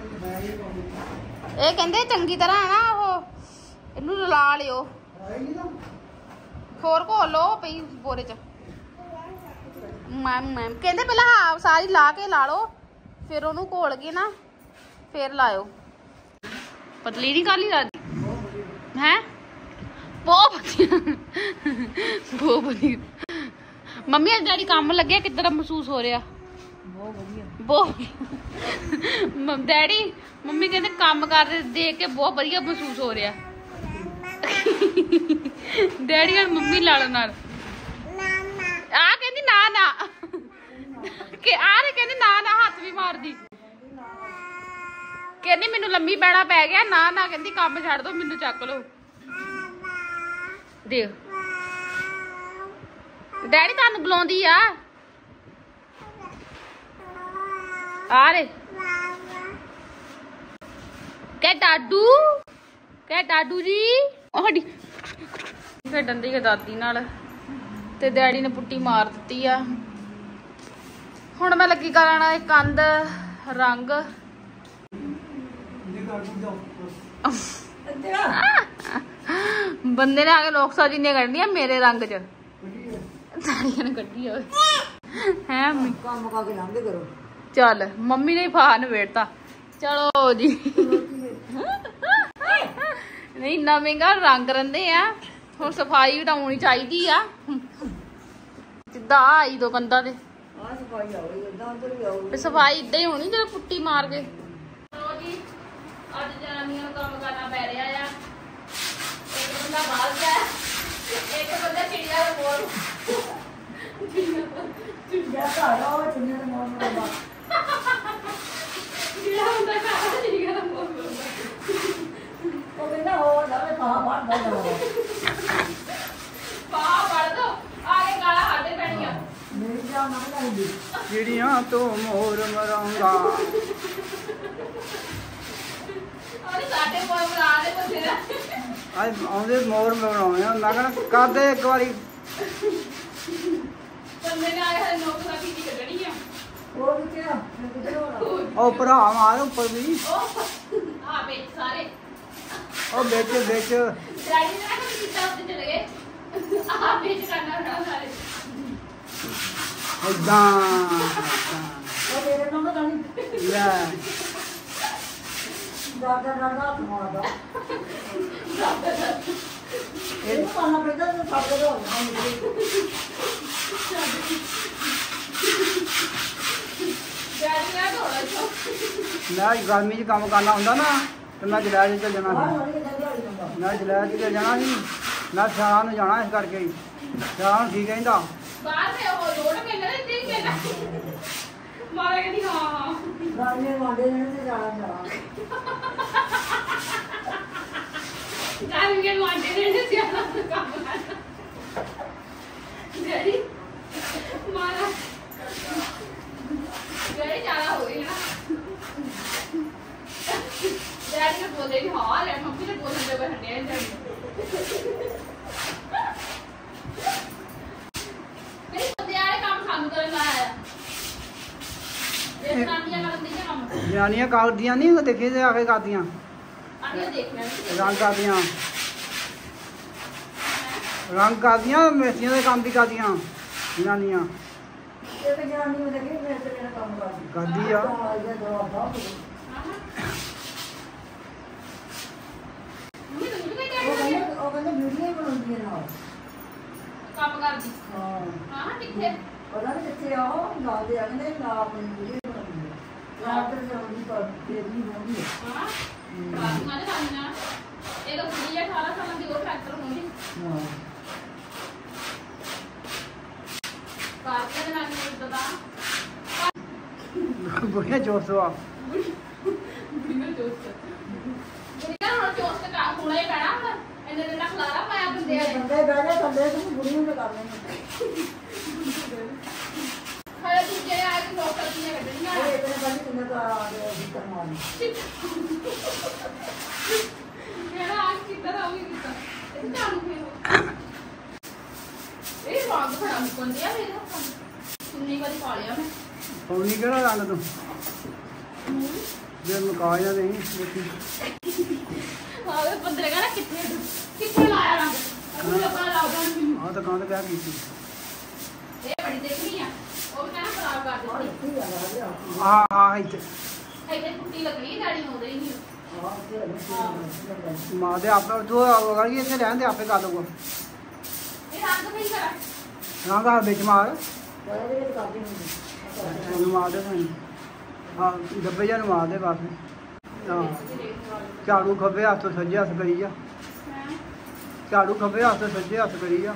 ਇਹ ਕਹਿੰਦੇ ਚੰਗੀ ਤਰ੍ਹਾਂ ਨਾ ਉਹ ਇਹਨੂੰ ਲਾ ਲਿਓ ਹੋਰ ਘੋਲ ਲੋ ਪਈ ਬੋਰੇ ਚ ਕਹਿੰਦੇ ਪਹਿਲਾਂ ਹਾਂ ਸਾਰੀ ਲਾ ਕੇ ਲਾ ਲਓ, ਫਿਰ ਉਹਨੂੰ ਘੋਲ ਕੇ ਨਾ ਫਿਰ ਲਾਇਓ। ਪਤਲੀ ਨਹੀਂ ਕਾਲੀ ਲੱਗਦੀ ਹੈ, ਬਹੁਤ ਵਧੀਆ ਬਹੁਤ ਵਧੀਆ। ਮੰਮੀ ਅੱਜ ਡੈਡੀ ਕੰਮ ਲੱਗਿਆ, ਕਿੱਦਾਂ ਦਾ ਮਹਿਸੂਸ ਹੋ ਰਿਹਾ? ਬਹੁਤ ਵਧੀਆ ਬਹੁਤ। ਡੈਡੀ ਮੰਮੀ ਕਹਿੰਦੇ ਕੰਮ ਕਰਦੇ ਦੇਖ ਕੇ ਬਹੁਤ ਵਧੀਆ ਮਹਿਸੂਸ ਹੋ ਰਿਹਾ। ਡੈਡੀ ਨਾਲ ਮੰਮੀ ਲੜਨ ਨਾਲ ਆ ਕਹਿੰਦੀ ਨਾ ਨਾ ਕਿ ਆ ਰੇ ਕਹਿੰਦੀ ਨਾ ਨਾ ਹੱਥ ਵੀ ਮਾਰਦੀ, ਕਹਿੰਦੀ ਮੈਨੂੰ ਲੰਮੀ ਪੈਣਾ ਪੈ ਗਿਆ। ਨਾ ਨਾ ਕਹਿੰਦੀ ਕੰਮ ਛੱਡ ਦੋ, ਮੈਨੂੰ ਚੱਕ ਲੋ। ਦੇਖ ਡੈਡੀ ਤੁਹਾਨੂੰ ਬੁਲਾਉਂਦੀ ਆ ਰੇ ਕਹਿ ਡਾਡੂ, ਕਹਿ ਡਾਡੂ ਜੀ। ਸਾਡੀ ਖੇਡਣ ਦੀ ਦਾਦੀ ਨਾਲ ਤੇ ਡੈਡੀ ਨੇ ਪੁੱਟੀ ਮਾਰ ਦਿੱਤੀ ਆ। ਹੁਣ ਮੈਂ ਲੱਗੀ ਕਰਨ ਇਹ ਕੰਧ ਰੰਗ। ਬੰਦੇ ਨੇ ਆ ਕੇ ਲੋਕ ਸਾਜੀਆਂ ਕੱਢਣੀਆਂ ਮੇਰੇ ਰੰਗ ਚ, ਸਾਰੀਆਂ ਨੇ ਕੱਢੀ ਹੋਵੇ ਹੈ। ਕੰਮ ਕਰਕੇ ਲੰਘਦੇ ਕਰੋ। ਚੱਲ ਮੰਮੀ ਨੇ ਫਾ ਨਵੇੜਤਾ। ਚਲੋ ਜੀ ਨਹੀਂ ਇੰਨਾ ਮਹਿੰਗਾ ਰੰਗ ਰਹਿੰਦੇ ਆ, ਹੁਣ ਸਫਾਈ ਵੀ ਤਾਂ ਹੋਣੀ ਚਾਹੀਦੀ ਆ। ਸਿੱਧਾ ਆਈ ਦੋ ਕੰਧਾਂ ਤੇ ਸਫਾਈ ਏਦਾਂ ਹੀ ਹੋਣੀ ਜਦੋਂ ਪੁੱਟੀ ਮਾਰ ਕੇ। ਚਲੋ ਜੀ ਅੱਜ ਜਨਾਨੀਆਂ ਨੂੰ ਕੰਮ ਕਰਨਾ ਪੈ ਰਿਹਾ ਆ। ਇੱਕ ਬੰਦਾ ਬਾਹਰ ਗਿਆ, ਇੱਕ ਬੰਦਾ ਚਿੜੀਆਂ ਦਾ ਮੋਰ ਚਿੜੀਆਂ ਘਰ ਆ, ਚਿੜੀਆਂ ਦਾ ਮੋਰ ਬਣਾਉਂਦਾ। ਜਿਹੜਾ ਹੁੰਦਾ ਘਰ ਚਿੜੀਆਂ ਦਾ ਮੋਰ ਬਣਾਉਂਦਾ। ਉਹ ਕਹਿੰਦਾ ਹੋਰ ਜਾਵੇ ਪਾ ਵੜਦਾ ਜਾਵੇ, ਪਾ ਵੜ ਦੋ ਆਗੇ ਗਾਲਾਂ ਸਾਡੇ ਪੈਣੀਆਂ। ਮੇਰੀ ਜਾਨ ਨਾ ਲੈਂਦੀ ਚਿੜੀਆਂ ਤੋਂ ਮੋਰ ਮਰਾਉਂਦਾ। ਅਰੇ ਸਾਡੇ ਮੋਰ ਬਣਾ ਦੇ ਬਥੇਰਾ। ਅੱਜ ਆਉਂਦੇ ਮੋਰ ਮਰਾਉਣੇ ਆ। ਮੈਂ ਕਹਿੰਦਾ ਕਰਦੇ ਇੱਕ ਵਾਰੀ। ਬੰਦੇ ਨੇ ਆਏ ਹੋਏ ਨੋਕ ਦਾ ਕੀ ਕੱਢਣੀ ਆ। ਉਹ ਕਿੱਥੇ ਆ? ਕਿੱਥੇ ਹੋਣਾ? ਉਹ ਭਰਾ ਮਾਰ ਉੱਪਰ ਵੀ। ਉਹ ਆ ਵੇ ਸਾਰੇ ਉਹ ਵਿੱਚ ਵਿੱਚ ਡੈਡੀ ਨੇ ਨਾ ਕੀਤਾ ਉੱਤੇ ਚਲੇ ਗਏ। ਆ ਵਿੱਚ ਕਰਨਾ ਬਣਾ ਸਾਰੇ ਏਦਾਂ ਉਹ ਮੇਰੇ ਨਾਲ ਤਾਂ ਨਹੀਂ ਲੈ ਡਰਦਾ ਮਾਰਦਾ। ਇਹ ਪਾਣਾ ਪੈਂਦਾ ਤਾਂ ਸਭ ਕੁਝ ਹੋਣਾ ਡੈਡੀ ਨੇ ਢੋਲਾ ਚੋ ਮੈਂ ਗਰਮੀ 'ਚ ਕੰਮ ਕਰਨਾ ਹੁੰਦਾ ਨਾ ਤੇ ਮੈਂ ਜਲੈਜ 'ਚ ਜਾਣਾ ਸੀ। ਨਹੀਂ ਮੈਂ ਜਲੈਜ 'ਚ ਜਾਣਾ ਸੀ। ਮੈਂ ਸਿਆਲਾਂ ਨੂੰ ਜਾਣਾ ਇਸ ਕਰਕੇ ਹੀ। ਸਿਆਲਾਂ ਨੂੰ ਠੀਕ ਕਹਿੰਦਾ ਬਾਹਰ ਤੇ ਉਹ ਲੋੜ ਮਿਲ ਰਿਹਾ ਤੇ ਕਹਿੰਦਾ ਮਾਰੇ ਕਹਿੰਦੀ ਹਾਂ ਹਾਂ ਗਾਣੇ ਵਾਂਡੇ ਨੇ ਤੇ ਜਾਣਾ ਜਾਨ ਵੀ ਵਾਂਡੇ ਨੇ ਸਿਆਣਾ ਕੰਮ ਕਰਨਾ। ਡੈਡੀ ਮਾਰਾ ਡੈਡੀ ਜ਼ਿਆਦਾ ਹੋ ਗਈ ਨਾ। ਡੈਡੀ ਨੇ ਬੋਲੇ ਵੀ ਹਾਂ ਲੈ ਮੰਮੀ ਨੇ ਬੋਲਣ ਦੇ ਬਹਾਨੇ ਆ ਡੈਡੀ ਨਹੀਂ ਬੰਦੇ ਆਲੇ ਕੰਮ ਸਾਨੂੰ ਕਰਨ ਲਾਇਆ ਆ। ਇਹ ਨਾਨੀਆਂ ਕਰਨ ਦੀ ਕੰਮ ਜਨਾਨੀਆਂ ਕਰਦੀਆਂ ਨਹੀਂ ਦੇਖੇ ਤੇ ਆ ਕੇ ਕਰਦੀਆਂ ਆਨੀਆਂ ਦੇਖਣਾ ਨਹੀਂ। ਰੰਗ ਕਰਦੀਆਂ ਰੰਗ ਕਰਦੀਆਂ ਮੇਸੀਆਂ ਦੇ ਕੰਮ ਵੀ ਕਰਦੀਆਂ ਜਨਾਨੀਆਂ। ਇਹ ਤੇ ਜਾਣੀ ਮੈਂ ਲੱਗੀ ਮੈਂ ਤੇ ਮੇਰਾ ਕੰਮ ਕਰਦੀ ਆ। ਮੰਮੀ ਤੂੰ ਵੀ ਉਹ ਕਹਿੰਦੀ ਕਹਿੰਦੇ ਵੀਡੀਓ ਹੀ ਬਣਾਉਂਦੀ ਹੈ ਨਾਲ। ਕੰਮ ਕਰਦੀ ਹਾਂ ਹਾਂ ਕਿੱਥੇ ਪਤਾ ਨਹੀਂ ਕਿੱਥੇ ਆ ਉਹ ਨਾਲ ਦੇ ਆ ਕਹਿੰਦੇ ਨਾਲ ਆਪਣੀ ਵੀਡੀਓ ਬਣਾਉਂਦੀ ਹੈ। ਨਾਲ ਤੇ ਜਾਂਦੀ ਪਰ ਫੇਰ ਵੀ ਬਣਾਉਂਦੀ ਹੈ। ਹਾਂ ਬਾਤ ਮਾਨੇ ਖਾਣਾ ਇਹ ਲੋਕ 18 ਸਾਲਾਂ ਦੀ ਉਹ ਟਰੈਕਟਰ ਹੋਣੀ ਹਾਂ ਕਾਰਕੇ ਦੇ ਨਾਲ ਨਹੀਂ ਪਤਾ ਬੁੜੀਆਂ ਜੋਸਵਾ ਬੁੜੀ ਨਾਲ ਦੋਸਤ ਬੁੜੀ ਨਾਲ ਹੁਣ ਦੋਸਤ ਕਾ ਹੋਣਾ ਹੀ ਪੈਣਾ ਹੁਣ ਇਹਨੇ ਦੇ ਨਾਲ ਖਲਾਰਾ ਪਾਇਆ ਬੰਦੇ ਆ ਬੰਦੇ ਬਹਿ ਜਾ ਥੱਲੇ ਤੂੰ ਬੁੜੀ ਨੂੰ ਕਰ ਲੈਣੀ। ਖੜੇ ਦੂਜੇ ਆ ਕੇ ਲੋਕ ਕਰਦੀਆਂ ਕੱਢਣੀਆਂ ਇਹ ਇਹਨੇ ਬੰਦੇ ਕਿੰਨੇ ਦਾ ਆ ਗਿਆ ਦਿੱਕਰ ਮਾਰਨੀ। ਮੇਰਾ ਆਜ ਕਿੱਦਾਂ ਦਾ ਹੋਈ ਕਿੱਦਾਂ ਇਹ ਚਾਲੂ ਫੇਰ ਇਹ ਵਾਂਗ ਫੜਾ ਮੁੰਦੇ ਆ ਮੇਰੇ ਸੁਣਨੀ ਵਾਲੀ ਪਾ ਲਿਆ ਮੈਂ ਪੌਣੀ ਕਿਹੜਾ ਰੰਗ ਤੂੰ ਜੇ ਮੁਕਾ ਜਾਂ ਨਹੀਂ ਦੇਖੀ ਆਵੇ ਬੰਦੇ ਕਹਿੰਦਾ ਕਿੱਥੇ ਕਿੱਥੇ ਲਾਇਆ ਰੰਗ ਅਗੂ ਲੋਕਾਂ ਲਾਉਂਦਾ ਮੈਨੂੰ ਆਹ ਤਾਂ ਕੰਧ ਕਹਿ ਕੀਤੀ ਇਹ ਬੜੀ ਦੇਖਣੀ ਆ ਦਿੱਤੀ ਹਾਂ ਇੱਥੇ ਇੱਥੇ ਪੁੱਟੀ ਲੱਗਣੀ ਡੈਡੀ ਆਉਂਦੇ ਹੀ ਨਹੀਂ ਮਾਂ ਦੇ ਆਪੇ ਤੂੰ ਗਾਲੀ ਇੱਥੇ ਰਹਿਣ ਦੇ ਆਪੇ ਕਰ ਲਊਗਾ ਇਹ ਰੰਗ ਨਹੀਂ ਕਰਾ ਰੰਗਾ ਵਿੱਚ ਮਾਰ ਉਹਨੂੰ ਮਾਰ ਦੇ ਭਾਈ ਹਾਂ ਡੱਬੇ ਜਾਂ ਨੂੰ ਮਾਰ ਦੇ ਬਸ ਹਾਂ ਝਾੜੂ ਖੱਬੇ ਹੱਥ ਤੋਂ ਸੱਜੇ ਹੱਥ ਕਰੀ ਜਾ ਝਾੜੂ ਖੱਬੇ ਹੱਥ ਤੋਂ ਸੱਜੇ ਹੱਥ ਕਰੀ ਜਾ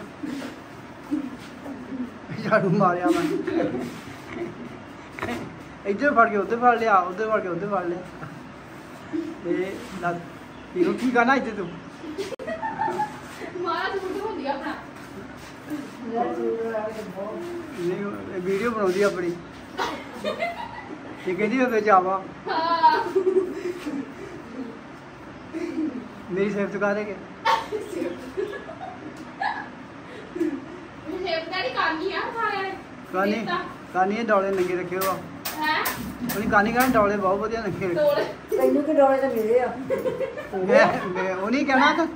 ਝਾੜੂ ਮਾਰਿਆ ਮੈਂ ਇੱਧਰ ਫੜ ਕੇ ਉੱਧਰ ਫੜ ਲਿਆ ਉੱਧਰ ਫੜ ਕੇ ਉੱਧਰ ਫੜ ਲਿਆ ਤੇ ਦੱਸ ਇਹਨੂੰ ਕੀ ਕਰਨਾ ਇੱਥੇ ਤੂੰ ਮਾਰਾ ਝੂਠ ਹੁੰਦੀ ਆਪਣਾ ਨਹੀਂ ਵੀਡੀਓ ਬਣਾਉਂਦੀ ਆਪਣੀ ਇਹ ਕਹਿੰਦੀ ਮੈਂ ਵਿੱਚ ਆਵਾਂ ਹਾਂ ਮੇਰੀ ਸਿਫਤ ਕਰੇਗੇ ਸ਼ੇਪ ਡੈਡੀ ਕਾਨੀ ਆ ਸਾਰਿਆਂ ਨੇ ਕਾਨੀ ਡੌਲੇ ਨੰਗੇ ਰੱਖੇ ਹੋ ਹੈ ਉਹਨੇ ਕਾਨੀ ਕਹਿੰਦਾ ਡੌਲੇ ਬਹੁਤ ਵਧੀਆ ਨੰਗੇ ਰੱਖੇ ਤੋੜ ਤੈਨੂੰ ਕਿ ਡੋਲੇ ਤੇ ਮਿਲੇ ਆ ਮੈਂ ਉਹ ਨਹੀਂ ਕਹਿਣਾ ਤਾਂ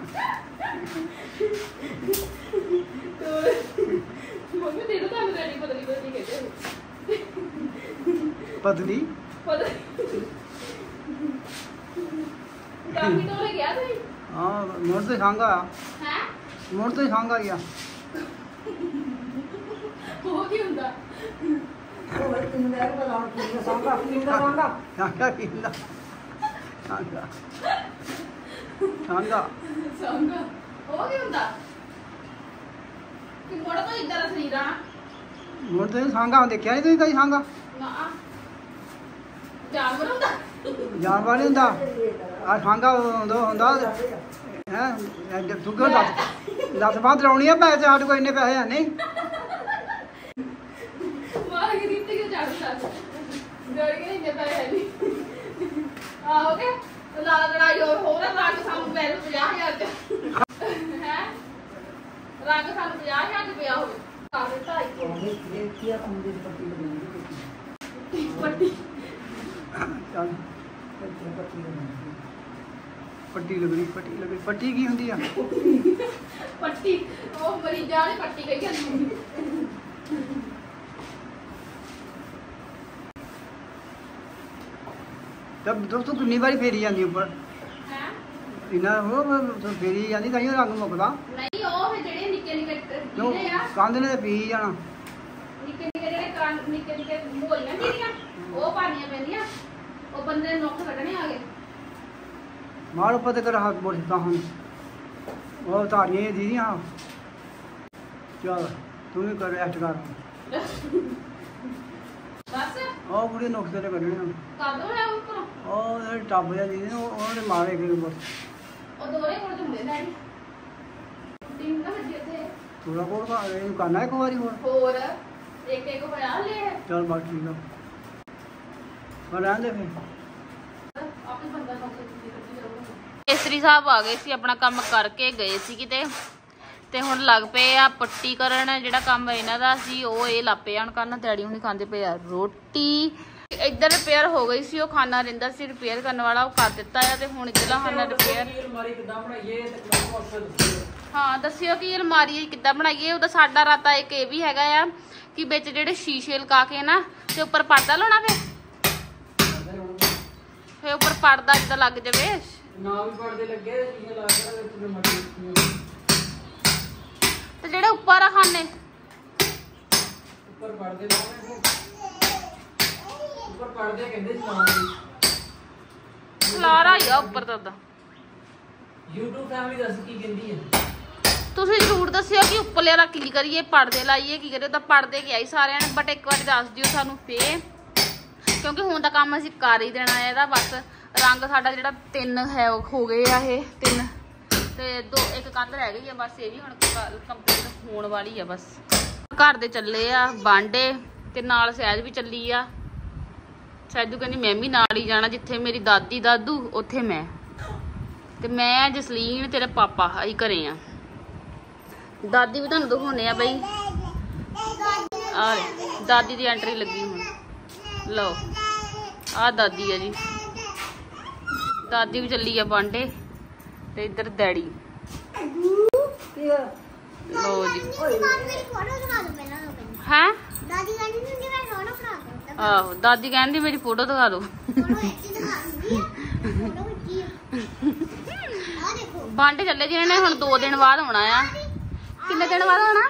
ਮੰਮੀ ਤੇਰੇ ਤਾਂ ਡੈਡੀ ਪਤਲੀ ਕਹਿੰਦੇ ਪਤਲੀ ਕਾਫੀ ਤੋਲੇ ਗਿਆ ਤੁਸੀਂ ਹਾਂ ਮੁੜ ਤੇ ਸੰਗਾ ਹੈ ਮੁੜ ਤੇ ਸੰਗਾ ਗਿਆ ਉਹ ਕੀ ਹੁੰਦਾ ਉਹ ਤੈਨੂੰ ਮੈਂ ਬਤਾ ਕਿ ਸਾਂਗਾ ਕਿੰਦਾ ਸਾਂਗਾ ਸੰਗਾ ਕੀ ਹੁੰਦਾ ਸੰਗਾ ਸੰਗਾ ਸੰਗਾ ਉਹ ਕੀ ਹੁੰਦਾ ਕਿ ਮੋੜਾ ਤੋਂ ਇਦਾਂ ਦਾ ਸਰੀਰ ਆ ਮੁੜ ਤੇ ਸੰਗਾ ਦੇਖਿਆ ਨਹੀਂ ਤੁਸੀਂ ਕਦੀ ਸੰਗਾ ਨਾ ਜਾਨਵਰ ਹੁੰਦਾ ਜਾਨਵਰ ਨਹੀਂ ਹੁੰਦਾ ਆ ਸੰਗਾ ਹੁੰਦਾ ਹੈ ਤੂੰ ਕਿਉਂ ਲੱਤ ਬਾਂਹ ਲਾਉਣੀ ਆ ਪੈਸੇ ਸਾਡੇ ਕੋਲ ਇੰਨੇ ਪੈਸੇ ਹੈ ਨਹੀਂ ਮਾਰ ਕੇ ਦਿੱਤੇ ਕਿ ਝਾੜੂ ਲਾ ਡਰ ਕੇ ਨਹੀਂ ਜਾਂਦਾ ਹੈ ਨਹੀਂ ਆਓਗੇ ਲਾ ਲੜਾਈ ਹੋਰ ਰੰਗ ਸਾਨੂੰ ਪੈ 50000 ਚ ਹੈ ਰੰਗ ਸਾਨੂੰ 50000 ਚ ਪਿਆ ਹੋਵੇ ਆ ਦਿੱਤਾ ਇੱਕ ਕੀ ਆ ਕੰਦੇ ਦੀ ਪੱਟੀ ਬਣਾਉਂਦੀ ਪੱਟੀ ਚੱਲ ਪੱਟੀ ਲੱਗਣੀ ਪੱਟੀ ਕੀ ਹੁੰਦੀ ਆ ਪੱਟੀ ਉਹ ਮਰੀਜ਼ਾਂ ਵਾਲੀ ਪੱਟੀ ਕਹੀ ਜਾਂਦੀ ਤਬ ਦੋਸਤੋ ਕਿੰਨੀ ਵਾਰੀ ਫੇਰੀ ਜਾਂਦੀ ਉੱਪਰ ਹੈ ਇਹਨਾਂ ਉਹ ਫੇਰੀ ਜਾਂਦੀ ਤਾਂ ਹੀ ਰੰਗ ਮੁੱਕਦਾ ਨਹੀਂ ਉਹ ਫਿਰ ਜਿਹੜੇ ਨਿੱਕੇ ਨਿੱਕੇ ਕਿਉਂ ਜਿਹੜੇ ਆ ਕੰਧ ਨੇ ਤੇ ਪੀ ਜਾਣਾ ਨਿੱਕੇ ਨਿੱਕੇ ਜਿਹੜੇ ਨਿੱਕੇ ਨਿੱਕੇ ਮੋਲੀਆਂ ਜਿਹੜੀਆਂ ਉਹ ਪਾਣੀਆਂ ਪੈਂਦੀਆਂ ਉਹ ਬੰਦੇ ਨੇ ਨੁਕਸ ਕੱਢਣੇ ਆ ਗਏ ਮਾਲ ਉੱਪਰ ਤੇ ਕਰ ਹੱਥ ਬੋਲਦਾ ਹਾਂ ਉਹ ਤਾਰੀਆਂ ਦੀਦੀ ਹਾਂ ਚਲ ਤੂੰ ਵੀ ਕਰ ਐਕਟ ਕਰ ਬਸ ਉਹ ਕੁੜੀ ਨੁਕਸੇ ਤੇ ਕਰਨੇ ਹੁਣ ਕਰ ਦੋ ਹੈ ਉੱਪਰੋਂ ਉਹ ਜਿਹੜੇ ਟੱਬ ਜਿਹਾ ਦੀਦੀ ਨੇ ਉਹਨੇ ਮਾਰੇ ਕਿ ਉੱਪਰ ਉਹ ਦੋਰੇ ਕੋਲ ਹੁੰਦੇ ਡੈਡੀ ਟੀਮ ਨਾ ਵੱਡੀ ਉੱਥੇ ਥੋੜਾ ਕੋਲ ਇਹਨੂੰ ਕਰਨਾ ਇੱਕ ਵਾਰੀ ਹੋਰ ਇੱਕ ਇੱਕ ਹੋਇਆ ਲੈ ਚਲ ਬਸ ਠੀਕ ਆ ਪਰ ਰਹਿੰਦੇ ਫਿਰ ਆਪੇ ਬੰਦਾ ਨੌਕਰੀ ਕੀਤੀ ਰਹੂਗਾ ਮਿਸਤਰੀ ਸਾਹਿਬ ਆ ਗਏ ਸੀ ਆਪਣਾ ਕੰਮ ਕਰਕੇ ਗਏ ਸੀ ਕਿਤੇ ਤੇ ਹੁਣ ਲੱਗ ਪਏ ਆ ਪੱਟੀ ਕਰਨ ਜਿਹੜਾ ਕੰਮ ਇਹਨਾਂ ਦਾ ਸੀ ਉਹ ਇਹ ਲੱਪੇ ਆਣ ਕਰਨ ਡੈਡੀ ਹੁਣੀ ਖਾਂਦੇ ਪਏ ਆ ਰੋਟੀ ਇੱਧਰ ਰਿਪੇਅਰ ਹੋ ਗਈ ਸੀ ਉਹ ਖਾਨਾ ਰਹਿੰਦਾ ਸੀ ਰਿਪੇਅਰ ਕਰਨ ਵਾਲਾ ਉਹ ਕਰ ਦਿੱਤਾ ਆ ਤੇ ਹੁਣ ਇੱਧਰਲਾ ਖਾਨਾ ਰਿਪੇਅਰ ਅਲਮਾਰੀ ਕਿੱਦਾਂ ਬਣਾਈਏ ਤੇ ਕਲਰ ਬਾਕਸ ਦੱਸਿਓ ਹਾਂ ਦੱਸਿਓ ਕਿ ਅਲਮਾਰੀ ਕਿੱਦਾਂ ਬਣਾਈਏ ਉਹਦਾ ਸਾਡਾ ਰਾਤਾ ਇੱਕ ਇਹ ਵੀ ਹੈਗਾ ਆ ਕਿ ਵਿੱਚ ਜਿਹੜੇ ਸ਼ੀਸ਼ੇ ਲਗਾ ਕੇ ਨਾ ਤੇ ਉੱਪਰ ਪਰਦਾ ਲਾਉਣਾ ਫੇ ਉੱਪਰ ਪਰਦਾ ਜਿੱਦਾਂ ਲੱਗ ਜਾਵੇ ਨਾ ਵੀ ਪੜਦੇ ਲੱਗੇ ਚੀਜ਼ਾਂ ਲਾ ਕੇ ਵਿੱਚ ਤੇ ਮੱਟੀ ਤੇ ਜਿਹੜੇ ਉੱਪਰ ਆ ਖਾਨੇ ਉੱਪਰ ਪੜਦੇ ਲਾਉਣੇ ਉੱਪਰ ਪੜਦੇ ਕਹਿੰਦੇ ਚਲਾਉਣ ਖਲਾਰਾ ਹੀ ਆ ਉੱਪਰ ਤਾਂ YouTube ਫੈਮਿਲੀ ਦੱਸ ਕੀ ਕਹਿੰਦੀ ਹੈ ਤੁਸੀਂ ਜ਼ਰੂਰ ਦੱਸਿਓ ਕਿ ਉੱਪਰਲੇ ਵਾਲਾ ਕੀ ਕਰੀਏ ਪਰਦੇ ਲਾਈਏ ਕੀ ਕਰੀਏ ਤਾਂ ਪਰਦੇ ਕੀ ਆਈ ਸਾਰਿਆਂ ਨੇ ਬਟ ਇੱਕ ਵਾਰੀ ਦੱਸ ਦਿਓ ਸਾਨੂੰ ਫੇਰ ਕਿਉਂਕਿ ਹੁਣ ਤਾਂ ਕੰਮ ਅਸੀਂ ਕਰ ਹੀ ਦੇਣਾ ਹੈ ਇਹਦਾ ਬਸ ਰੰਗ ਸਾਡਾ ਜਿਹੜਾ 3 ਹੈ ਹੋ ਗਏ ਆ ਇਹ 3 ਤੇ ਇੱਕ ਕੰਧ ਰਹਿ ਗਈ ਆ ਬਸ ਇਹ ਵੀ ਹੁਣ ਕੰਪਲੀਟ ਹੋਣ ਵਾਲੀ ਆ ਬਸ ਘਰ ਦੇ ਚੱਲੇ ਆ ਬਾਂਡੇ ਤੇ ਨਾਲ ਸਹਿਜ ਵੀ ਚੱਲੀ ਆ ਸਹਿਜੂ ਕਹਿੰਦੀ ਮੈਂ ਵੀ ਨਾਲ ਹੀ ਜਾਣਾ ਜਿੱਥੇ ਮੇਰੀ ਦਾਦੀ ਦਾਦੂ ਉੱਥੇ ਮੈਂ ਤੇ ਮੈਂ ਜਸਲੀਨ ਤੇਰੇ ਪਾਪਾ ਅਸੀਂ ਘਰੇ ਆ ਦਾਦੀ ਵੀ ਤੁਹਾਨੂੰ ਦਿਖਾਉਣੇ ਆ ਬਈ ਆ ਦਾਦੀ ਦੀ ਐਂਟਰੀ ਲੱਗੀ ਹੁਣ ਲਓ ਆ ਦਾਦੀ ਆ ਜੀ ਦਾਦੀ ਵੀ ਚੱਲੀ ਆ ਬਾਂਡੇ ਤੇ ਇੱਧਰ ਡੈਡੀ ਲਓ ਜੀ ਮੇਰੀ ਫੋਟੋ ਦਿਖਾ ਦੋ ਪਹਿਲਾਂ ਹੈ ਦਾਦੀ ਕਹਿੰਦੀ ਸੀ ਕਿ ਮੈਂ ਫੋਟੋ ਆਹੋ ਦਾਦੀ ਕਹਿੰਦੀ ਮੇਰੀ ਫੋਟੋ ਦਿਖਾ ਦਿਓ। ਬਾਂਡੇ ਚੱਲੇ ਜਿਹਨਾਂ ਨੇ ਹੁਣ 2 ਦਿਨ ਬਾਅਦ ਆਉਣਾ ਆ। ਕਿੰਨੇ ਦਿਨ ਬਾਅਦ ਆਉਣਾ?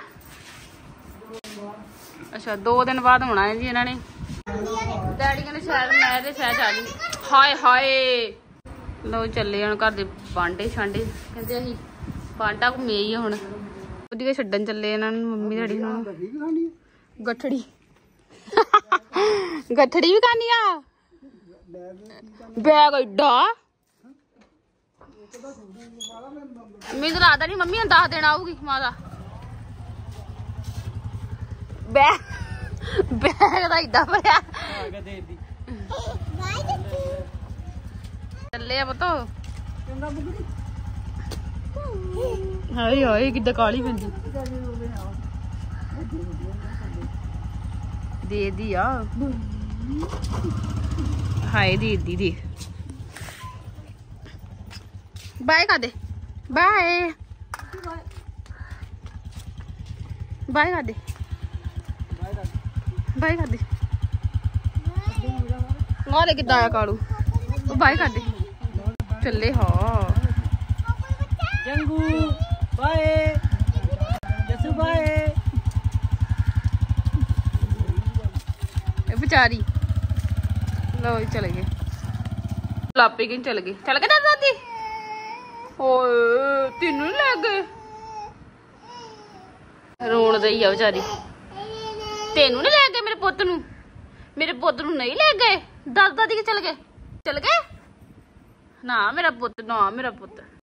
ਅੱਛਾ 2 ਦਿਨ ਬਾਅਦ ਆਉਣਾ ਹੈ ਜੀ ਇਹਨਾਂ ਨੇ। ਡੈਡੀ ਕਹਿੰਦੇ ਸ਼ਾਇਦ ਮੈਂ ਤੇ ਸ਼ਾਇਦ ਆ ਗਈ। ਹਾਏ ਹਾਏ ਲੋ ਚੱਲੇ ਹੁਣ ਘਰ ਦੇ ਬਾਂਡੇ ਛਾਂਡੇ। ਕਹਿੰਦੇ ਅਸੀਂ ਬਾਂਡਾ ਘੁੰਮੇ ਹੀ ਹੁਣ ਵਧੀਆ ਛੱਡਣ ਚੱਲੇ ਇਹਨਾਂ ਨੂੰ ਮੰਮੀ ਡੈਡੀ ਨੂੰ। ਗੱਠੜੀ ਗੱਠੜੀ ਵੀ ਖਾਣੀ ਆ। ਬੈਗ ਏਡਾ ਮੈਨੂੰ ਲੱਗਦਾ ਨਹੀਂ ਮੰਮੀ 10 ਦਿਨ ਆਊਗੀ ਮਾਤਾ। ਬੈਗ ਦਾ ਏਡਾ ਭਰਿਆ ਚੱਲੇ ਆ ਪਤਾ। ਹਾਏ ਹਾਏ ਕਿੱਦਾਂ ਕਾਲੀ ਪੈਂਦੀ ਦੇ ਦੀ ਆ। ਹਾਏ ਦੀਦੀ ਦੀ ਬਾਏ ਕਰ ਦੇ। ਬਾਏ ਬਾਏ ਕਰ ਦੇ। ਬਾਏ ਕਰ ਦੇ। ਮਾਰੇ ਕਿੱਦਾਂ ਆਇਆ ਕਾਲੂ। ਬਾਏ ਕਰ ਦੇ। ਚੱਲੇ ਹਾਂ ਜੰਗੂ ਬਾਏ ਜਸੂ ਬਾਏ। ਵਿਚਾਰੀ ਲੋ ਚਲੇ ਗਏ ਲਾਪੇ ਕਿ ਚਲੇ ਗਏ ਦਾਦੀ। ਓਏ ਤੈਨੂੰ ਲੈ ਗਏ ਰੋਣ ਦਈ ਆ ਵਿਚਾਰੀ। ਤੈਨੂੰ ਨੀ ਲੈ ਗਏ ਮੇਰੇ ਪੁੱਤ ਨੂੰ। ਮੇਰੇ ਪੁੱਤ ਨੂੰ ਨਹੀਂ ਲੈ ਗਏ। ਦਾਦੀ ਕੇ ਚਲ ਗਏ ਨਾ ਮੇਰਾ ਪੁੱਤ।